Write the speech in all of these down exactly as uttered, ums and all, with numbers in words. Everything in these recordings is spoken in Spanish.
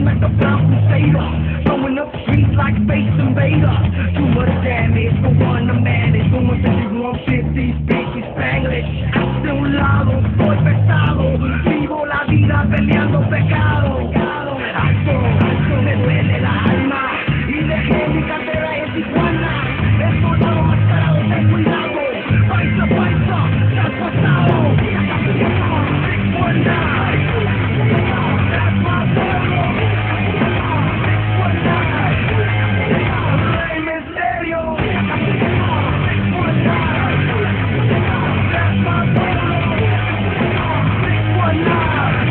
like the Brown Crusader, throwing up streets like Space Invader. Too much damage for one to manage, going fifty-one fifty, speaking Spanglish. Hace un lado, soy pesado, vivo la vida peleando pecado. Acto, me duele la alma y dejé mi cartera en Tijuana. El soldado mascarado, ten cuidado, paisa, paisa, ya has pasado. six one nine, that's my pueblo. six one nine, Rey Mysterio. six one nine, that's my pueblo. six one nine.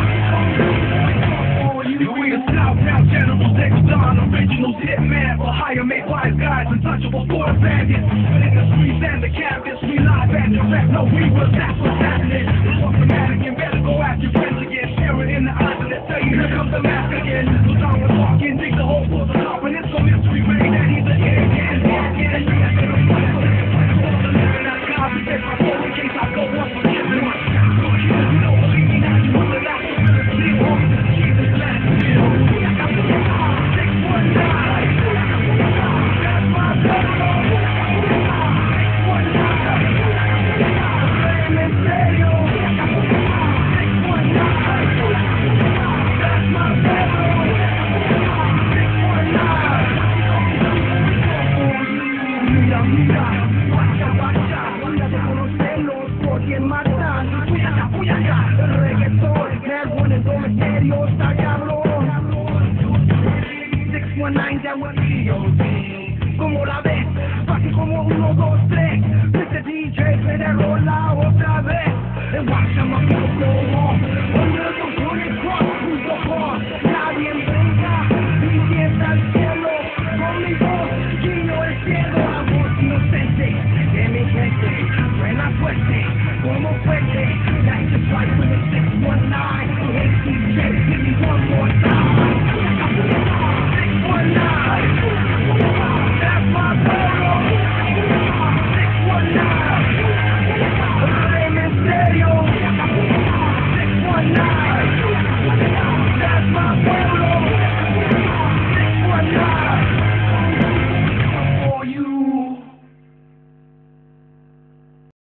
You ain't a South now, General Dex Don, original hitman for hire, made wise guys, untouchable for bandits. In the streets and the campus, we live and direct, no we will, that's what's happening. It's automatic and better go after your friends again. Stare it in the eyes and they tell you, here comes the mask again. So down we're talking, dig the hole for the confidence, so mystery ready that he's a hit again. Walking and you have to reflect on it. The living that's confident, my soul in case I go once forgiven. You don't believe me now, you will not believe on the Jesus last will. six one nine, that's my pueblo. six one nine, Rey Mysterio. six one nine, that's my pueblo. six one nine. Mira, mira, guacha, guacha, cuídate con los celos, por quien matan. Cuídate, cuídate, el reggaetón, me pone en todo misterio, está cabrón. six one nine ya huevillo, como la ves, fácil como uno, dos, tres. mister D J, me de rola otra vez. And watch them up go on, under the bullet cross, punto com. Nadie brinca, ni sienta el cielo, con mi voz, guiño el cielo. La voz inocente de mi gente, suena fuerte, como fuerte. That's just right with the six one nine.